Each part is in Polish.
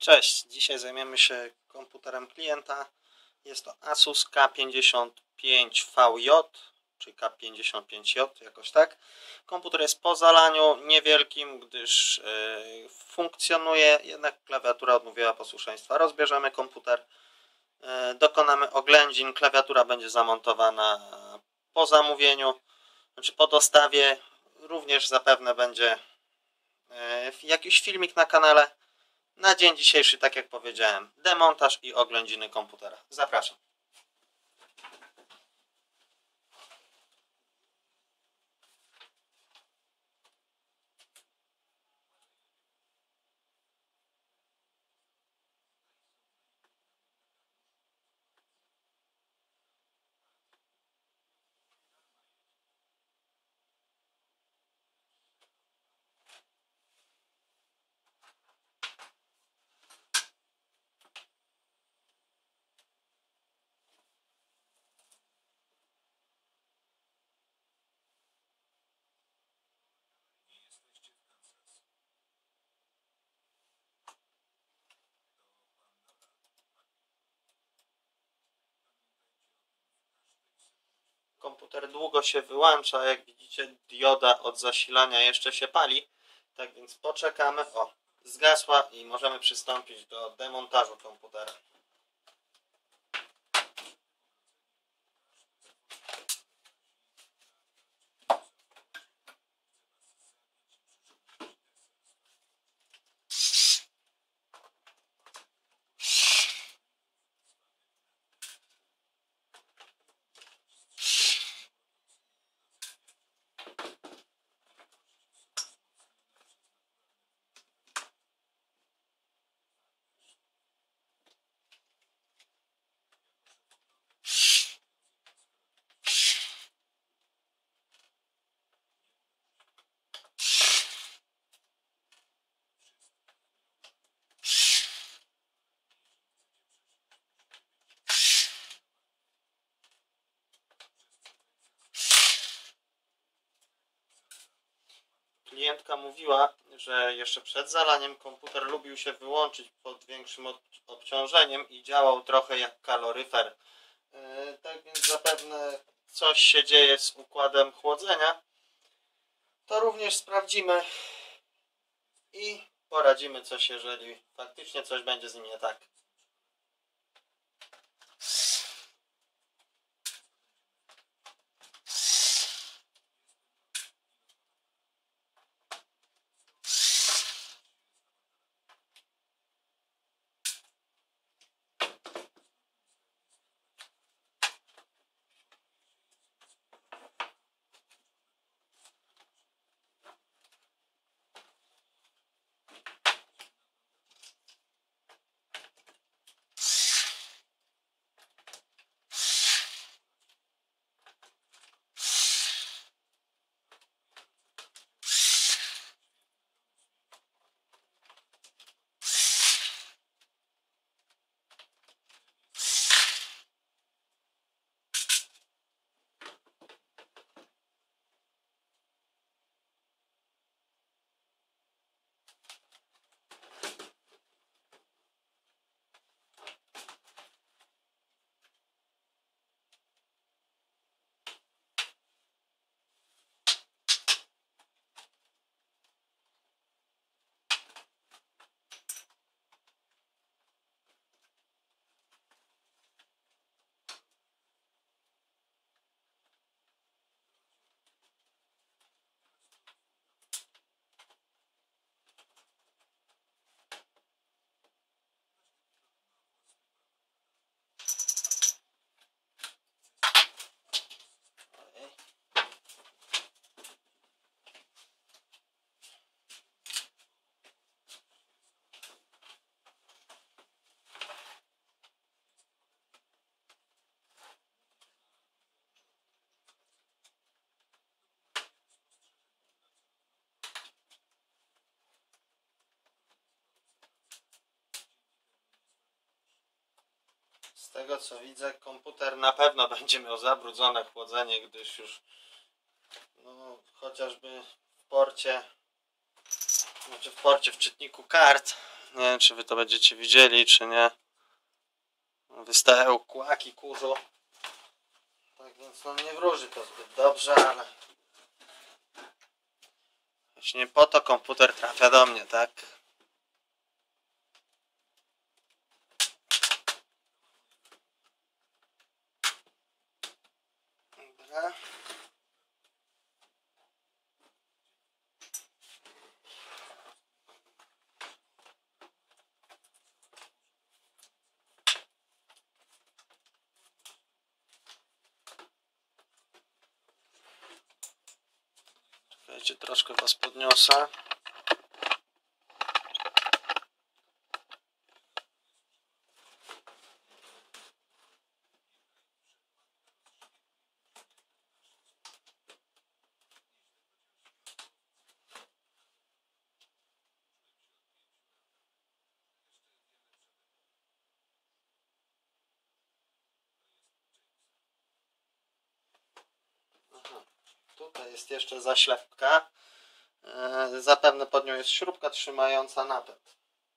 Cześć, dzisiaj zajmiemy się komputerem klienta. Jest to Asus K55VJ, czy K55J, jakoś tak. Komputer jest po zalaniu niewielkim, gdyż funkcjonuje, jednak klawiatura odmówiła posłuszeństwa. Rozbierzemy komputer, dokonamy oględzin, klawiatura będzie zamontowana po zamówieniu, znaczy po dostawie. Również zapewne będzie jakiś filmik na kanale. Na dzień dzisiejszy, tak jak powiedziałem, demontaż i oględziny komputera. Zapraszam. Komputer długo się wyłącza, jak widzicie dioda od zasilania jeszcze się pali, tak więc poczekamy. O, zgasła i możemy przystąpić do demontażu komputera. Klientka mówiła, że jeszcze przed zalaniem komputer lubił się wyłączyć pod większym obciążeniem i działał trochę jak kaloryfer. Tak więc zapewne coś się dzieje z układem chłodzenia. To również sprawdzimy i poradzimy coś, jeżeli faktycznie coś będzie z nim nie tak. Z tego co widzę, komputer na pewno będzie miał zabrudzone chłodzenie, gdyż już chociażby w porcie, w czytniku kart Nie wiem, czy wy to będziecie widzieli, czy nie. Wystają kłaki kurzu. Tak więc no nie wróży to zbyt dobrze, ale właśnie po to komputer trafia do mnie, tak? Dobra. Czekajcie, troszkę was podniosę. Aha. Tutaj jest jeszcze zaślepka. Zapewne pod nią jest śrubka trzymająca napęd.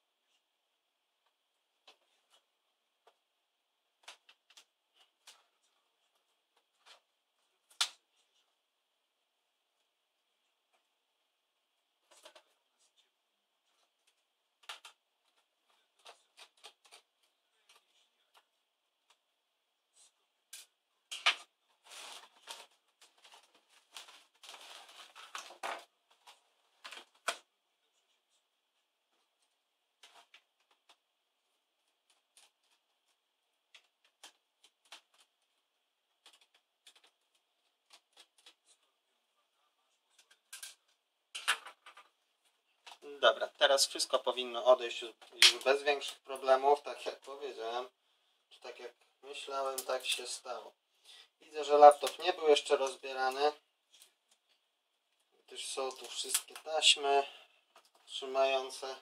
Dobra, teraz wszystko powinno odejść już bez większych problemów, tak jak powiedziałem, czy tak jak myślałem, tak się stało. Widzę, że laptop nie był jeszcze rozbierany, gdyż są tu wszystkie taśmy trzymające,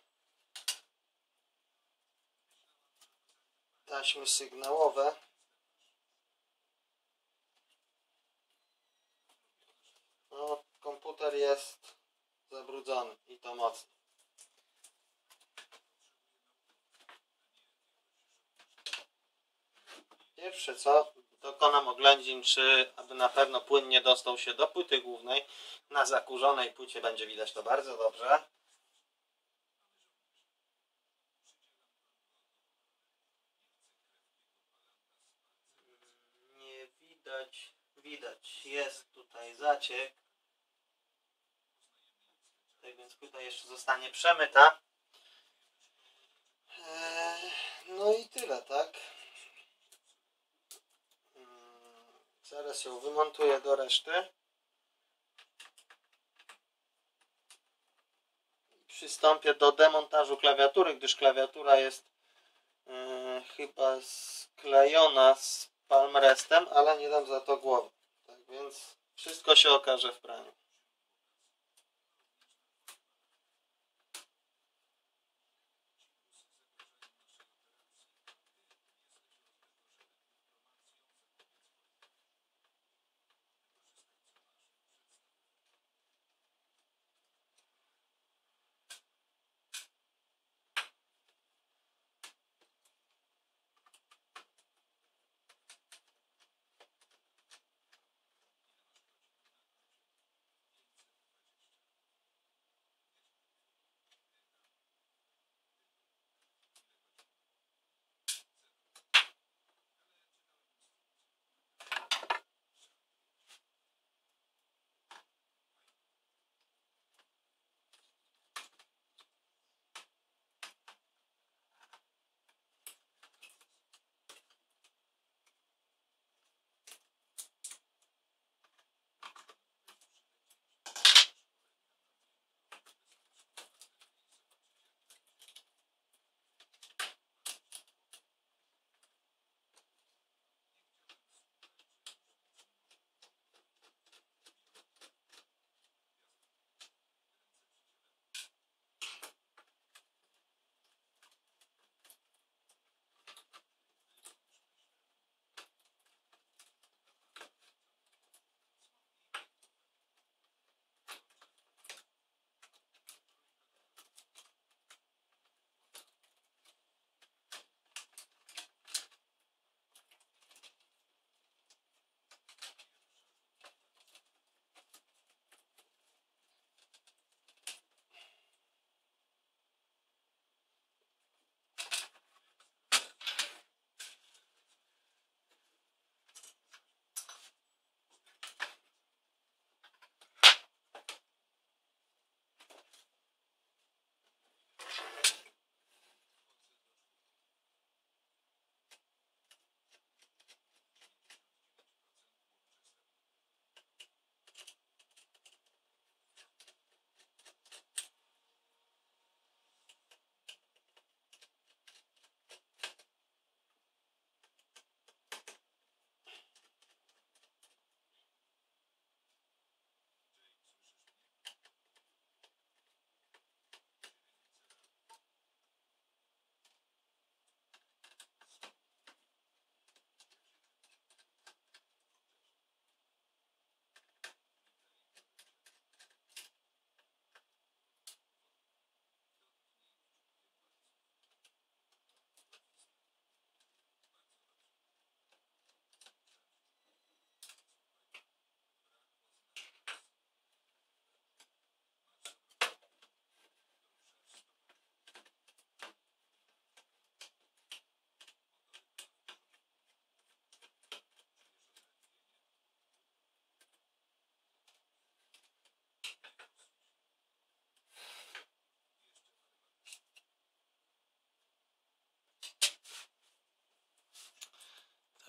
taśmy sygnałowe. No, komputer jest zabrudzony i to mocno. Pierwsze co, dokonam oględzin, czy aby na pewno płyn nie dostał się do płyty głównej. Na zakurzonej płycie będzie widać to bardzo dobrze. Nie widać, widać, jest tutaj zaciek. Tak więc płyta jeszcze zostanie przemyta. No i tyle, tak? Zaraz ją wymontuję do reszty. Przystąpię do demontażu klawiatury, gdyż klawiatura jest chyba sklejona z palmrestem, ale nie dam za to głowy. Tak więc wszystko się okaże w praniu.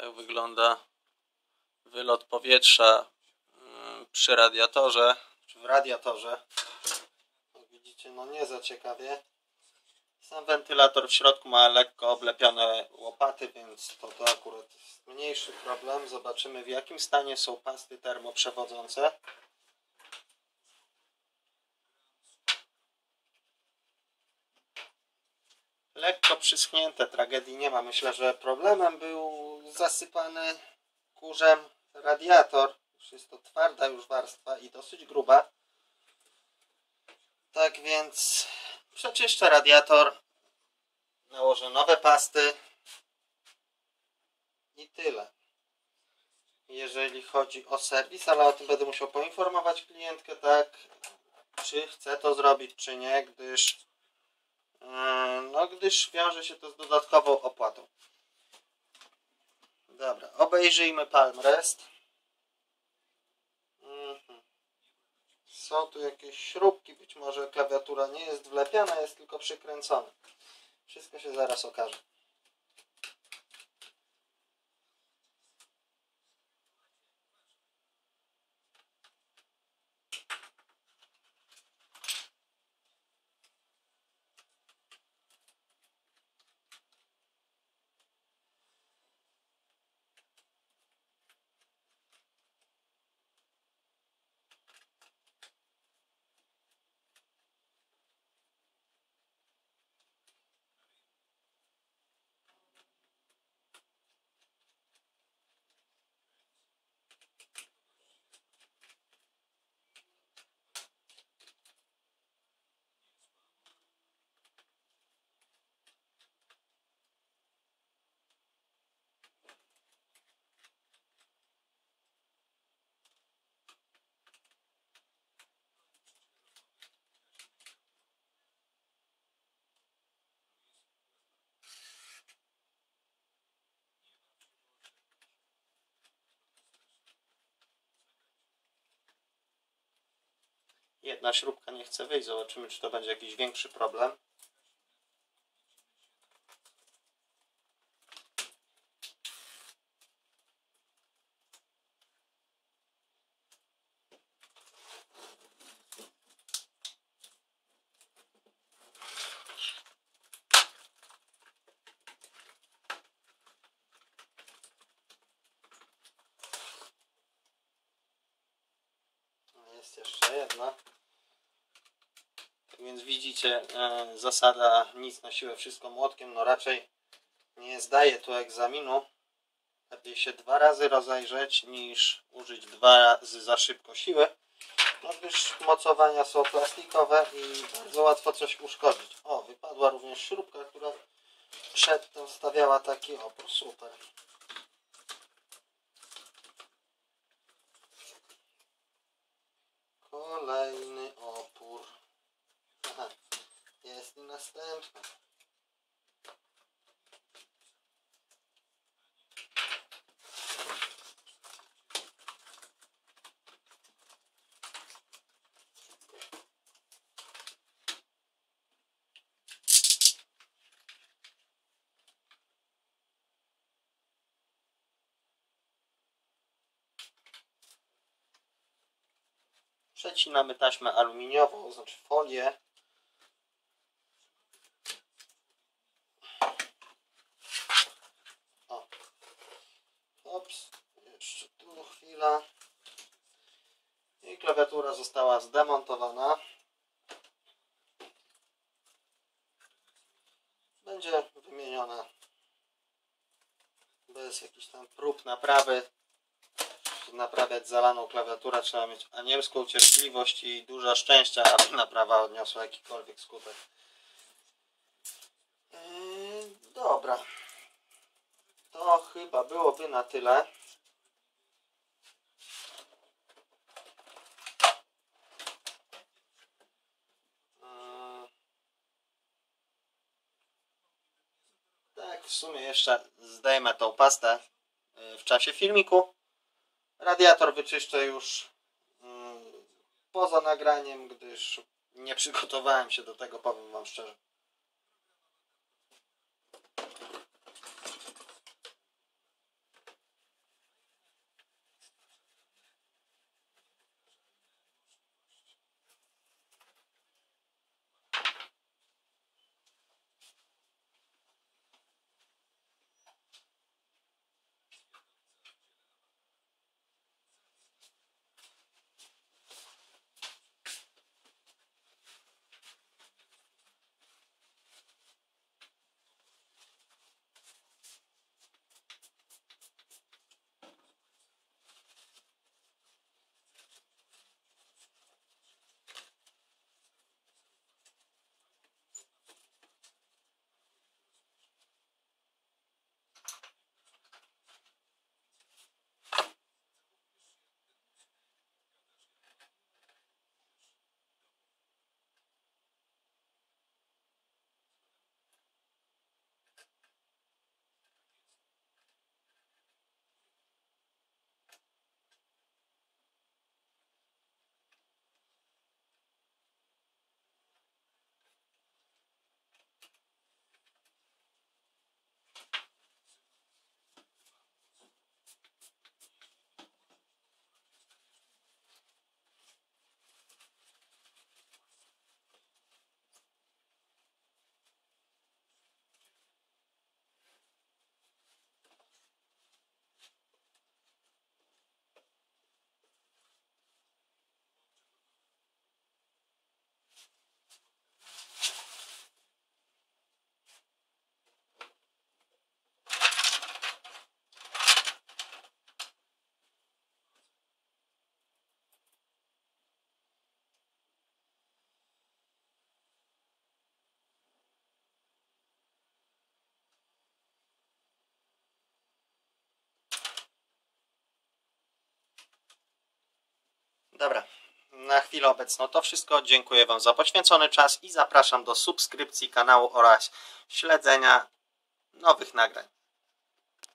Tak wygląda wylot powietrza przy radiatorze, czy w radiatorze. Jak widzicie, no nie za ciekawie. Sam wentylator w środku ma lekko oblepione łopaty, więc to akurat jest mniejszy problem. Zobaczymy, w jakim stanie są pasty termoprzewodzące. Lekko przyschnięte, tragedii nie ma. Myślę, że problemem był zasypany kurzem radiator. Jest to twarda już warstwa i dosyć gruba. Tak więc przeczyszczę radiator, nałożę nowe pasty i tyle. Jeżeli chodzi o serwis, ale o tym będę musiał poinformować klientkę, tak, czy chce to zrobić, czy nie, gdyż wiąże się to z dodatkową opłatą. Dobra, obejrzyjmy Palm Rest. Są tu jakieś śrubki, być może klawiatura nie jest wlepiana, jest tylko przykręcona. Wszystko się zaraz okaże. Jedna śrubka nie chce wyjść. Zobaczymy, czy to będzie jakiś większy problem. Jest jeszcze jedna. Tak więc widzicie, zasada nic na siłę, wszystko młotkiem, no raczej nie zdaje tu egzaminu. Lepiej się 2 razy rozejrzeć, niż użyć 2 razy za szybko siły, no gdyż mocowania są plastikowe i bardzo łatwo coś uszkodzić. O, wypadła również śrubka, która przedtem stawiała taki opór. Super. Kolejny opór. Aha, jest i następny. Przecinamy taśmę aluminiową, znaczy folię. O. Ops, jeszcze tu chwila. I klawiatura została zdemontowana. Będzie wymieniona bez jakichś tam prób naprawy. Naprawiać zalaną klawiaturę trzeba mieć anielską cierpliwość i dużo szczęścia, aby naprawa odniosła jakikolwiek skutek. Dobra. To chyba byłoby na tyle. Tak, w sumie jeszcze zdejmę tą pastę w czasie filmiku. Radiator wyczyszczę już poza nagraniem, gdyż nie przygotowałem się do tego, powiem wam szczerze. Dobra, na chwilę obecną to wszystko. Dziękuję Wam za poświęcony czas i zapraszam do subskrypcji kanału oraz śledzenia nowych nagrań.